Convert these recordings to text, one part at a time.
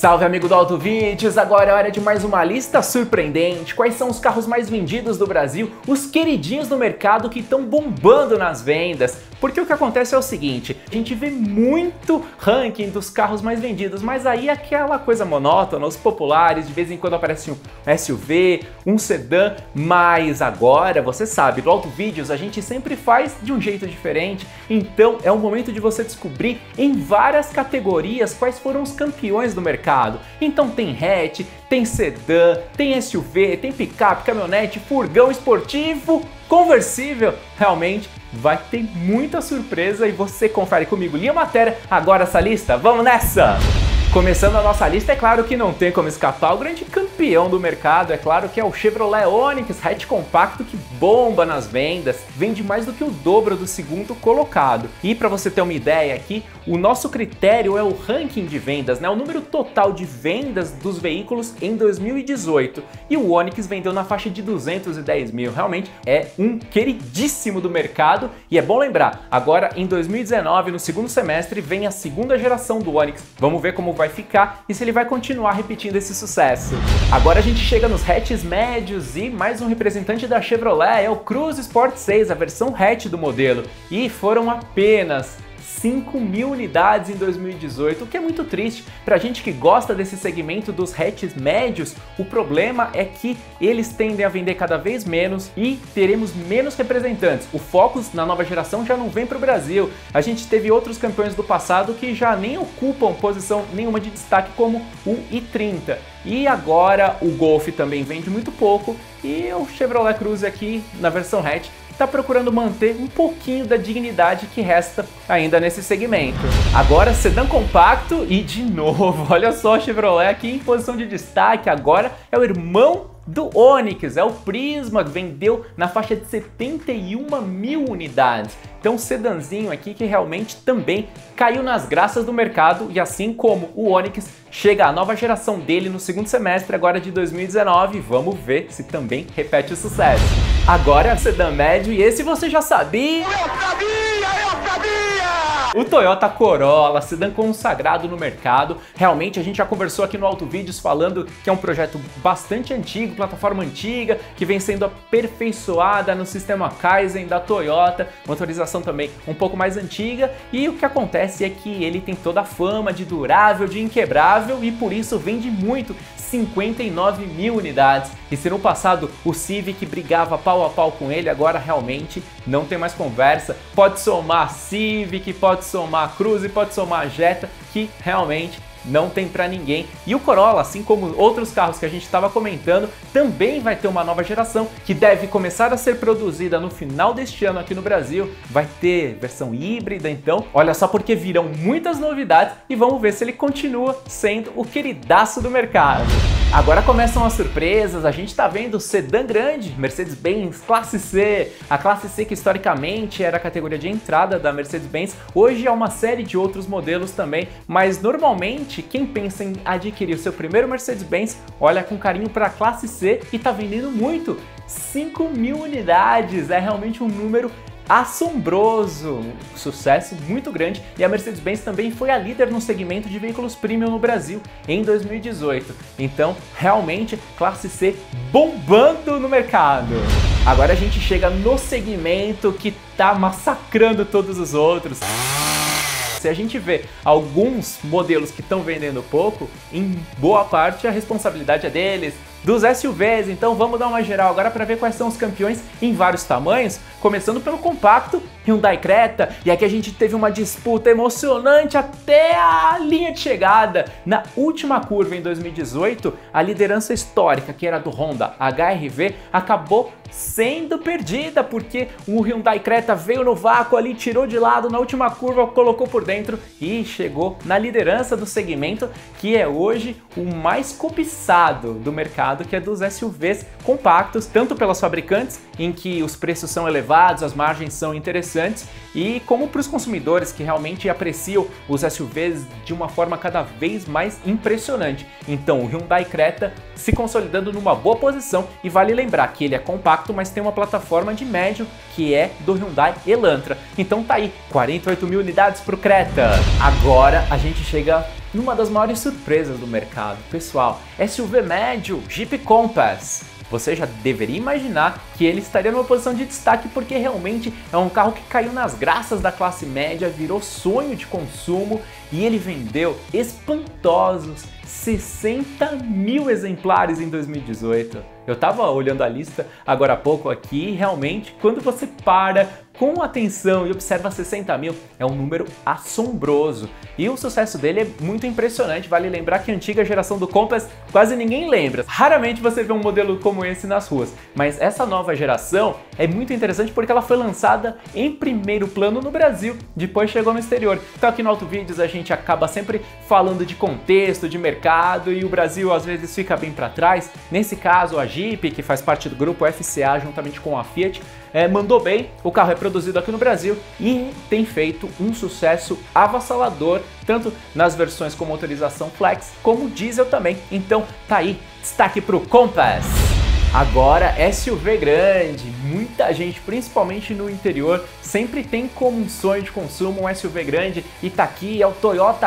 Salve amigo do Auto Vídeos, agora é hora de mais uma lista surpreendente. Quais são os carros mais vendidos do Brasil, os queridinhos do mercado que estão bombando nas vendas? Porque o que acontece é o seguinte, a gente vê muito ranking dos carros mais vendidos, mas aí é aquela coisa monótona, os populares, de vez em quando aparece um SUV, um sedã, mas agora, você sabe, no Auto Vídeos a gente sempre faz de um jeito diferente, então é o momento de você descobrir em várias categorias quais foram os campeões do mercado. Então tem hatch, tem sedã, tem SUV, tem picape, caminhonete, furgão esportivo, conversível. Realmente vai ter muita surpresa e você confere comigo. Linha Matéria, agora essa lista, vamos nessa! Começando a nossa lista, é claro que não tem como escapar o grande campeão do mercado, é claro que é o Chevrolet Onix hatch compacto que bomba nas vendas, vende mais do que o dobro do segundo colocado. E para você ter uma ideia aqui, o nosso critério é o ranking de vendas, né? O número total de vendas dos veículos em 2018. E o Onix vendeu na faixa de 210 mil, realmente é um queridíssimo do mercado. E é bom lembrar, agora em 2019, no segundo semestre, vem a segunda geração do Onix. Vamos ver como vai ficar e se ele vai continuar repetindo esse sucesso. Agora a gente chega nos hatches médios e mais um representante da Chevrolet é o Cruze Sport 6, a versão hatch do modelo. E foram apenas 5 mil unidades em 2018, o que é muito triste. Pra gente que gosta desse segmento dos hatches médios, o problema é que eles tendem a vender cada vez menos e teremos menos representantes. O Focus na nova geração já não vem para o Brasil. A gente teve outros campeões do passado que já nem ocupam posição nenhuma de destaque, como o i30. E agora o Golf também vende muito pouco e o Chevrolet Cruze aqui na versão hatch está procurando manter um pouquinho da dignidade que resta ainda nesse segmento. Agora sedã compacto e de novo, olha só o Chevrolet aqui em posição de destaque, agora é o irmão do Onix, é o Prisma, que vendeu na faixa de 71 mil unidades. Então, um sedãzinho aqui que realmente também caiu nas graças do mercado e assim como o Onix, chega a nova geração dele no segundo semestre agora de 2019, vamos ver se também repete o sucesso. Agora é o sedã médio e esse você já sabia! Eu sabia! O Toyota Corolla, sedã consagrado no mercado. Realmente a gente já conversou aqui no Auto Vídeos falando que é um projeto bastante antigo, plataforma antiga, que vem sendo aperfeiçoada no sistema Kaizen da Toyota, motorização também um pouco mais antiga, e o que acontece é que ele tem toda a fama de durável, de inquebrável e por isso vende muito, 59 mil unidades. E se no passado o Civic brigava pau a pau com ele, agora realmente não tem mais conversa. Pode somar Civic, pode somar Cruze, pode somar Jetta, que realmente não tem pra ninguém. E o Corolla, assim como outros carros que a gente estava comentando, também vai ter uma nova geração que deve começar a ser produzida no final deste ano aqui no Brasil. Vai ter versão híbrida, então olha só, porque virão muitas novidades e vamos ver se ele continua sendo o queridaço do mercado. Agora começam as surpresas, a gente está vendo o sedã grande, Mercedes-Benz Classe C. A Classe C, que historicamente era a categoria de entrada da Mercedes-Benz, hoje é uma série de outros modelos também, mas normalmente quem pensa em adquirir o seu primeiro Mercedes-Benz olha com carinho para a Classe C e está vendendo muito, 5 mil unidades, é realmente um número assombroso, um sucesso muito grande, e a Mercedes-Benz também foi a líder no segmento de veículos premium no Brasil em 2018. Então, realmente, Classe C bombando no mercado. Agora a gente chega no segmento que tá massacrando todos os outros. Se a gente vê alguns modelos que estão vendendo pouco, em boa parte a responsabilidade é deles, dos SUVs. Então vamos dar uma geral agora para ver quais são os campeões em vários tamanhos, começando pelo compacto Hyundai Creta. E aqui a gente teve uma disputa emocionante até a linha de chegada. Na última curva em 2018, a liderança histórica, que era do Honda HR-V, acabou sendo perdida, porque o Hyundai Creta veio no vácuo ali, tirou de lado na última curva, colocou por dentro e chegou na liderança do segmento, que é hoje o mais cobiçado do mercado, que é dos SUVs compactos, tanto pelas fabricantes, em que os preços são elevados, as margens são interessantes, interessantes e como para os consumidores que realmente apreciam os SUVs de uma forma cada vez mais impressionante. Então o Hyundai Creta se consolidando numa boa posição e vale lembrar que ele é compacto, mas tem uma plataforma de médio que é do Hyundai Elantra. Então tá aí, 48 mil unidades para o Creta. Agora a gente chega numa das maiores surpresas do mercado. Pessoal, SUV médio, Jeep Compass. Você já deveria imaginar que ele estaria numa posição de destaque porque realmente é um carro que caiu nas graças da classe média, virou sonho de consumo e ele vendeu espantosos 60 mil exemplares em 2018. Eu tava olhando a lista agora há pouco aqui e realmente quando você para com atenção e observa 60 mil, é um número assombroso. E o sucesso dele é muito impressionante, vale lembrar que a antiga geração do Compass quase ninguém lembra. Raramente você vê um modelo como esse nas ruas, mas essa nova geração é muito interessante porque ela foi lançada em primeiro plano no Brasil, depois chegou no exterior. Então aqui no Autovídeos a gente acaba sempre falando de contexto, de mercado e o Brasil às vezes fica bem para trás. Nesse caso a Jeep, que faz parte do grupo FCA juntamente com a Fiat, mandou bem, o carro é produzido aqui no Brasil e tem feito um sucesso avassalador, tanto nas versões com motorização flex como diesel também. Então tá aí, destaque para o Compass. Agora, SUV grande, muita gente, principalmente no interior, sempre tem como um sonho de consumo um SUV grande e tá aqui, é o Toyota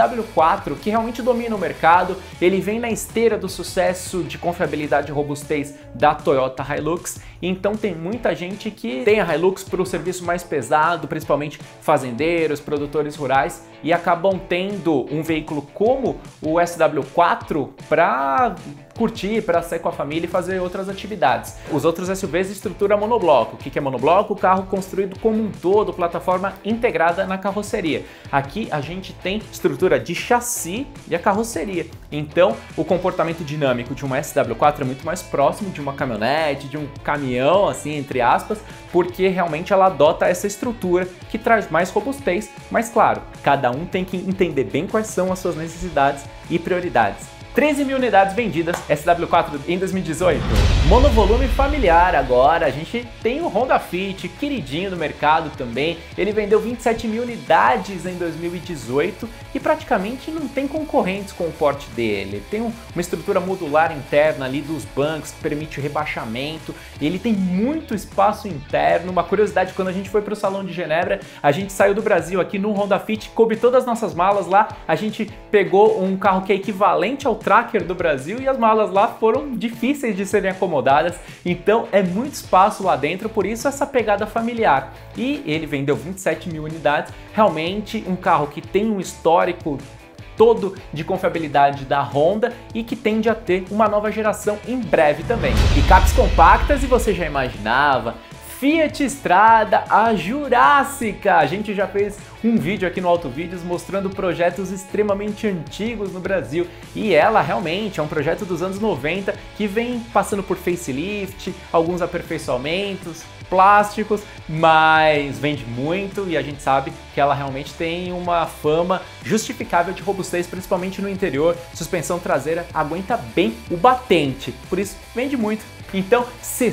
SW4, que realmente domina o mercado. Ele vem na esteira do sucesso de confiabilidade e robustez da Toyota Hilux, então tem muita gente que tem a Hilux para o serviço mais pesado, principalmente fazendeiros, produtores rurais, e acabam tendo um veículo como o SW4 para curtir, para sair com a família e fazer outras atividades. Os outros SUVs estrutura monobloco. O que é monobloco? O carro construído como um todo, plataforma integrada na carroceria. Aqui a gente tem estrutura de chassi e a carroceria. Então o comportamento dinâmico de uma SW4 é muito mais próximo de uma caminhonete, de um caminhão, assim, entre aspas, porque realmente ela adota essa estrutura que traz mais robustez, mas claro, cada um tem que entender bem quais são as suas necessidades e prioridades. 13 mil unidades vendidas SW4 em 2018. Monovolume familiar agora, a gente tem o Honda Fit, queridinho do mercado também. Ele vendeu 27 mil unidades em 2018 e praticamente não tem concorrentes com o porte dele. Tem uma estrutura modular interna ali dos bancos que permite o rebaixamento. Ele tem muito espaço interno. Uma curiosidade, quando a gente foi para o Salão de Genebra, a gente saiu do Brasil aqui no Honda Fit, coube todas as nossas malas lá. A gente pegou um carro que é equivalente ao Tracker do Brasil e as malas lá foram difíceis de serem acomodadas, então é muito espaço lá dentro, por isso essa pegada familiar. E ele vendeu 27 mil unidades, realmente um carro que tem um histórico todo de confiabilidade da Honda e que tende a ter uma nova geração em breve também. Picapes compactas, e você já imaginava, Fiat Strada, a Jurássica. A gente já fez um vídeo aqui no Autovídeos mostrando projetos extremamente antigos no Brasil e ela realmente é um projeto dos anos 90 que vem passando por facelift, alguns aperfeiçoamentos, plásticos, mas vende muito e a gente sabe que ela realmente tem uma fama justificável de robustez, principalmente no interior. Suspensão traseira aguenta bem o batente, por isso vende muito. Então,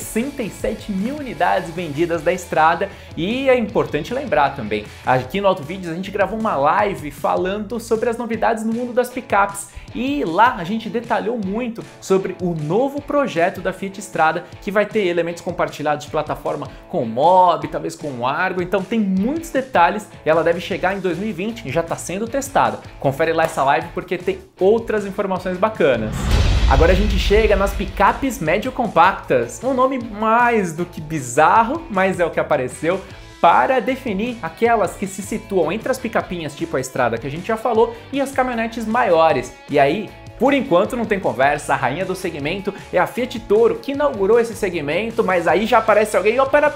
67 mil unidades vendidas da Strada e é importante lembrar também, aqui no Autovídeos a gente gravou uma live falando sobre as novidades no mundo das picapes e lá a gente detalhou muito sobre o novo projeto da Fiat Strada que vai ter elementos compartilhados de plataforma com Mob, talvez com Argo, então tem muitos detalhes e ela deve chegar em 2020 e já está sendo testada. Confere lá essa live porque tem outras informações bacanas. Agora a gente chega nas picapes médio compactas, um nome mais do que bizarro, mas é o que apareceu para definir aquelas que se situam entre as picapinhas tipo a Strada que a gente já falou e as caminhonetes maiores. E aí, por enquanto não tem conversa, a rainha do segmento é a Fiat Toro, que inaugurou esse segmento, mas aí já aparece alguém, pera,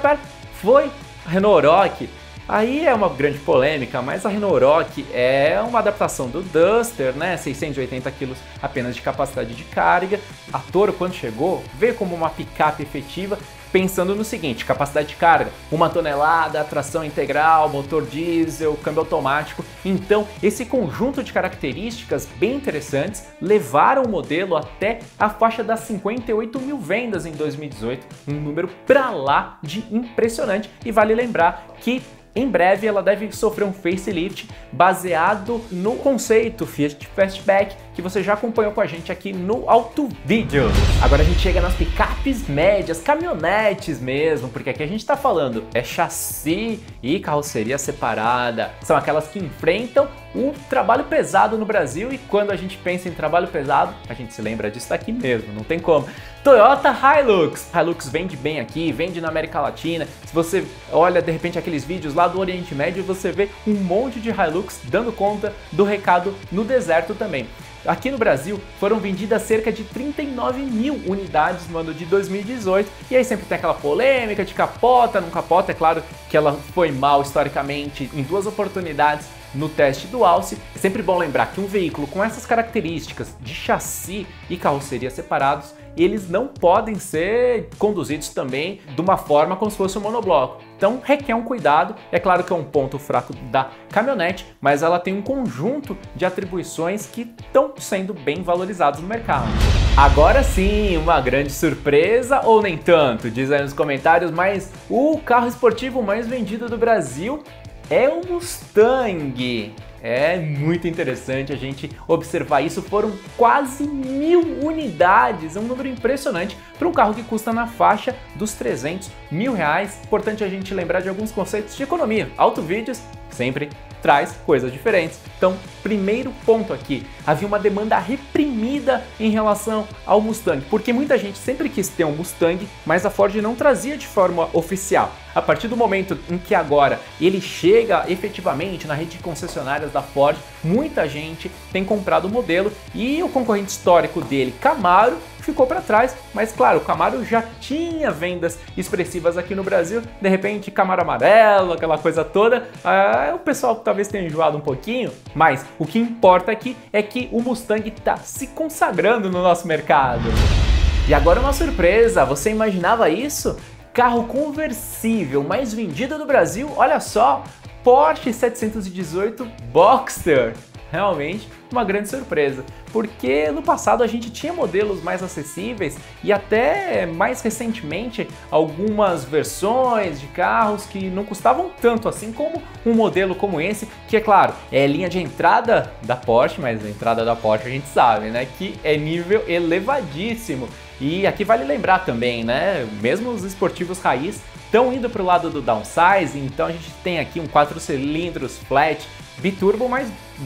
foi a Renault Oroch. Aí é uma grande polêmica, mas a Renault Oroch é uma adaptação do Duster, né? 680 kg apenas de capacidade de carga. A Toro, quando chegou, veio como uma picape efetiva pensando no seguinte: capacidade de carga, 1 tonelada, tração integral, motor diesel, câmbio automático. Então, esse conjunto de características bem interessantes levaram o modelo até a faixa das 58 mil vendas em 2018, um número pra lá de impressionante. E vale lembrar que em breve ela deve sofrer um facelift baseado no conceito Fiat Fastback que você já acompanhou com a gente aqui no Auto Vídeos. Agora a gente chega nas picapes médias, caminhonetes mesmo, porque aqui a gente tá falando chassi e carroceria separada. São aquelas que enfrentam o trabalho pesado no Brasil, e quando a gente pensa em trabalho pesado, a gente se lembra disso daqui mesmo, não tem como. Toyota Hilux. Hilux vende bem aqui, vende na América Latina. Se você olha de repente aqueles vídeos lá do Oriente Médio, você vê um monte de Hilux dando conta do recado no deserto também. Aqui no Brasil foram vendidas cerca de 39 mil unidades no ano de 2018, e aí sempre tem aquela polêmica de capota, não capota. É claro que ela foi mal historicamente em 2 oportunidades no teste do Alce. É sempre bom lembrar que um veículo com essas características de chassi e carroceria separados, eles não podem ser conduzidos também de uma forma como se fosse um monobloco. Então requer um cuidado. É claro que é um ponto fraco da caminhonete, mas ela tem um conjunto de atribuições que estão sendo bem valorizados no mercado. Agora sim, uma grande surpresa ou nem tanto? Diz aí nos comentários, mas o carro esportivo mais vendido do Brasil é o Mustang. É muito interessante a gente observar isso. Foram quase 1000 unidades, é um número impressionante para um carro que custa na faixa dos 300 mil reais. Importante a gente lembrar de alguns conceitos de economia. Auto Vídeos sempre traz coisas diferentes. Então, primeiro ponto aqui, havia uma demanda reprimida em relação ao Mustang, porque muita gente sempre quis ter um Mustang, mas a Ford não trazia de forma oficial. A partir do momento em que agora ele chega efetivamente na rede de concessionárias da Ford, muita gente tem comprado o modelo, e o concorrente histórico dele, Camaro, ficou para trás. Mas claro, o Camaro já tinha vendas expressivas aqui no Brasil. De repente, Camaro amarelo, aquela coisa toda, o pessoal talvez tenha enjoado um pouquinho, mas o que importa aqui é que o Mustang está se consagrando no nosso mercado. E agora uma surpresa, você imaginava isso? Carro conversível mais vendido do Brasil, olha só, Porsche 718 Boxster. Realmente uma grande surpresa, porque no passado a gente tinha modelos mais acessíveis e até mais recentemente algumas versões de carros que não custavam tanto assim como um modelo como esse, que é claro, é linha de entrada da Porsche, mas a entrada da Porsche a gente sabe, né, que é nível elevadíssimo. E aqui vale lembrar também, né, mesmo os esportivos raiz estão indo para o lado do downsizing, então a gente tem aqui um 4 cilindros flat, biturbo mais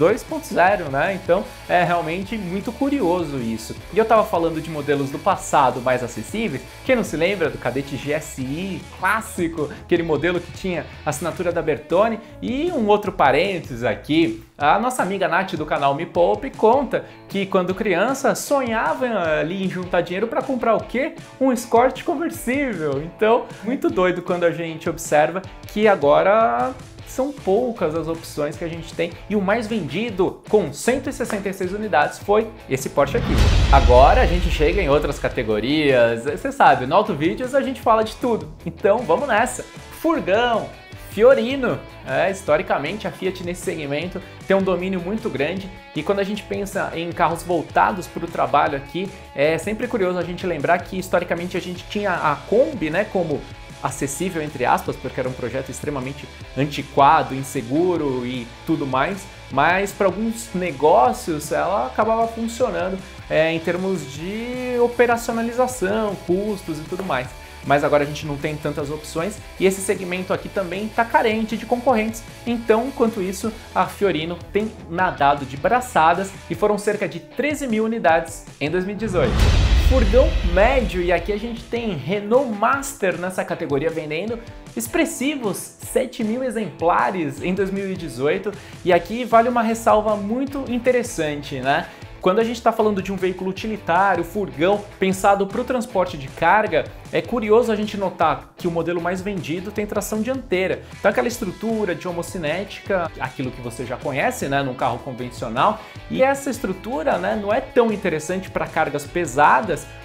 2.0, né? Então é realmente muito curioso isso. E eu tava falando de modelos do passado mais acessíveis. Quem não se lembra do Cadete GSI clássico, aquele modelo que tinha a assinatura da Bertone? E um outro parênteses aqui, a nossa amiga Nath do canal Me Poupe conta que quando criança sonhava ali em juntar dinheiro para comprar o quê? Um Escort conversível. Então, muito doido quando a gente observa que agora são poucas as opções que a gente tem, e o mais vendido com 166 unidades foi esse Porsche aqui. Agora a gente chega em outras categorias, você sabe, no Auto Vídeos a gente fala de tudo, então vamos nessa. Furgão, Fiorino. Historicamente a Fiat nesse segmento tem um domínio muito grande, e quando a gente pensa em carros voltados para o trabalho aqui, é sempre curioso a gente lembrar que historicamente a gente tinha a Kombi, né, como acessível entre aspas, porque era um projeto extremamente antiquado, inseguro e tudo mais, mas para alguns negócios ela acabava funcionando em termos de operacionalização, custos e tudo mais. Mas agora a gente não tem tantas opções e esse segmento aqui também está carente de concorrentes. Então, enquanto isso, a Fiorino tem nadado de braçadas e foram cerca de 13 mil unidades em 2018. Furgão médio, e aqui a gente tem Renault Master nessa categoria vendendo expressivos 7 mil exemplares em 2018, e aqui vale uma ressalva muito interessante, né? Quando a gente está falando de um veículo utilitário, furgão, pensado para o transporte de carga, é curioso a gente notar que o modelo mais vendido tem tração dianteira. Então aquela estrutura de homocinética, aquilo que você já conhece, né, num carro convencional, e essa estrutura, né, não é tão interessante para cargas pesadas,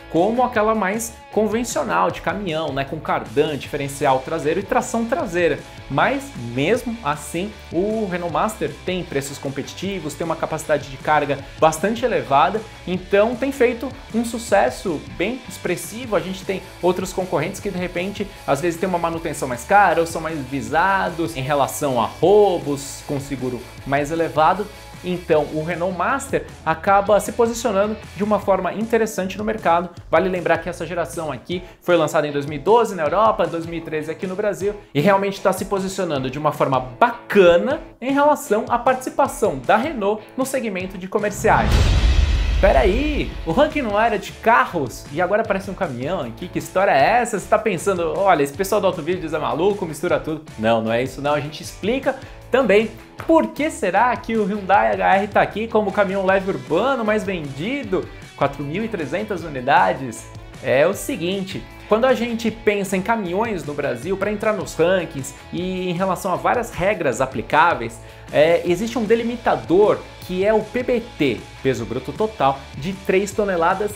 como aquela mais convencional de caminhão, né, com cardan, diferencial traseiro e tração traseira. Mas mesmo assim, o Renault Master tem preços competitivos, tem uma capacidade de carga bastante elevada, então tem feito um sucesso bem expressivo. A gente tem outros concorrentes que de repente às vezes tem uma manutenção mais cara ou são mais visados em relação a roubos com seguro mais elevado. Então o Renault Master acaba se posicionando de uma forma interessante no mercado. Vale lembrar que essa geração aqui foi lançada em 2012 na Europa, 2013 aqui no Brasil, e realmente está se posicionando de uma forma bacana em relação à participação da Renault no segmento de comerciais. Peraí, o ranking não era de carros e agora parece um caminhão aqui? Que história é essa? Você tá pensando, olha, esse pessoal do Autovídeos é maluco, mistura tudo. Não, não é isso não, a gente explica também por que será que o Hyundai HR tá aqui como caminhão leve urbano mais vendido, 4.300 unidades. É o seguinte, quando a gente pensa em caminhões no Brasil, para entrar nos rankings e em relação a várias regras aplicáveis, existe um delimitador que é o PBT, peso bruto total, de 3,5 toneladas.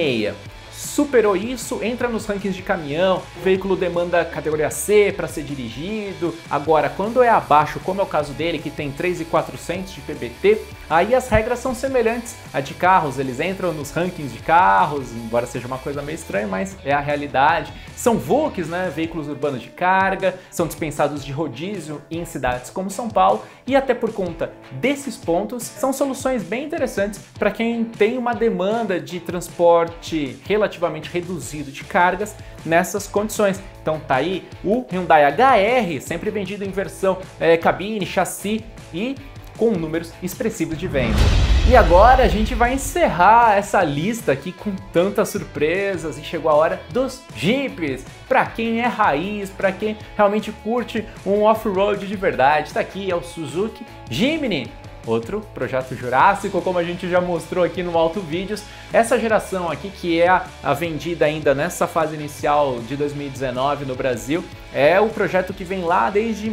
Superou isso, entra nos rankings de caminhão, o veículo demanda categoria C para ser dirigido. Agora, quando é abaixo, como é o caso dele, que tem 3.400 de PBT, aí as regras são semelhantes a de carros, eles entram nos rankings de carros, embora seja uma coisa meio estranha, mas é a realidade. São VUCs, né, veículos urbanos de carga, são dispensados de rodízio em cidades como São Paulo, e até por conta desses pontos, são soluções bem interessantes para quem tem uma demanda de transporte relativamente reduzido de cargas nessas condições. Então tá aí o Hyundai HR, sempre vendido em versão cabine, chassi e com números expressivos de venda. E agora a gente vai encerrar essa lista aqui com tantas surpresas e chegou a hora dos Jeeps. Para quem é raiz, para quem realmente curte um off-road de verdade, tá aqui, é o Suzuki Jimny. Outro projeto jurássico, como a gente já mostrou aqui no Autovídeos. Essa geração aqui, que é a vendida ainda nessa fase inicial de 2019 no Brasil, é o projeto que vem lá desde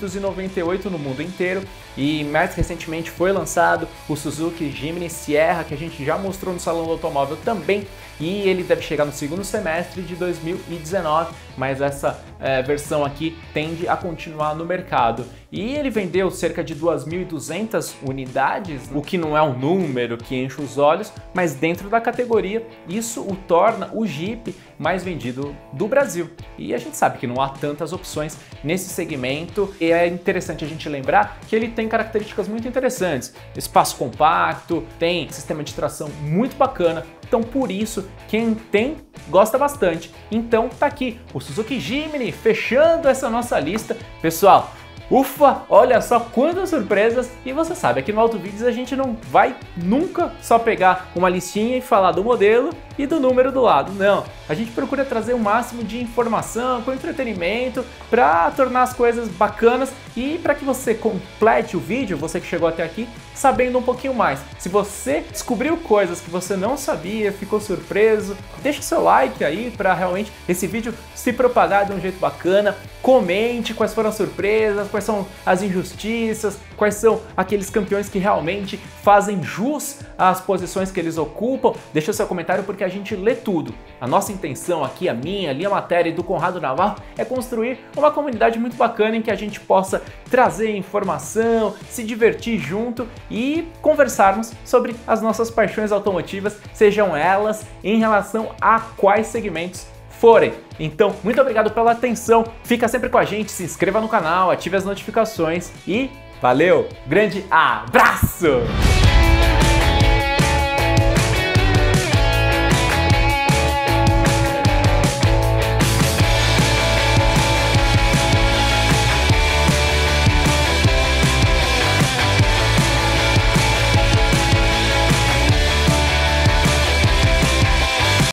1998 no mundo inteiro, e mais recentemente foi lançado o Suzuki Jimny Sierra, que a gente já mostrou no Salão do Automóvel também, e ele deve chegar no segundo semestre de 2019, mas essa versão aqui tende a continuar no mercado. E ele vendeu cerca de 2.200 unidades, o que não é um número que enche os olhos, mas dentro da categoria isso o torna o Jeep mais vendido do Brasil. E a gente sabe que não há tantas opções nesse segmento, e é interessante a gente lembrar que ele tem características muito interessantes. Espaço compacto, tem sistema de tração muito bacana, então por isso quem tem gosta bastante. Então tá aqui o Suzuki Jimny fechando essa nossa lista. Pessoal, ufa, olha só quantas surpresas! E você sabe, aqui no Autovídeos a gente não vai nunca só pegar uma listinha e falar do modelo e do número do lado, não. A gente procura trazer o máximo de informação, com entretenimento, para tornar as coisas bacanas e para que você complete o vídeo, você que chegou até aqui, sabendo um pouquinho mais. Se você descobriu coisas que você não sabia, ficou surpreso, deixa o seu like aí para realmente esse vídeo se propagar de um jeito bacana. Comente quais foram as surpresas, quais são as injustiças, quais são aqueles campeões que realmente fazem jus às posições que eles ocupam. Deixa o seu comentário porque a gente lê tudo. A nossa intenção aqui, a minha, ali a matéria e do Conrado Navarro, é construir uma comunidade muito bacana em que a gente possa trazer informação, se divertir junto e conversarmos sobre as nossas paixões automotivas, sejam elas em relação a quais segmentos forem. Então, muito obrigado pela atenção, fica sempre com a gente, se inscreva no canal, ative as notificações e valeu! Grande abraço!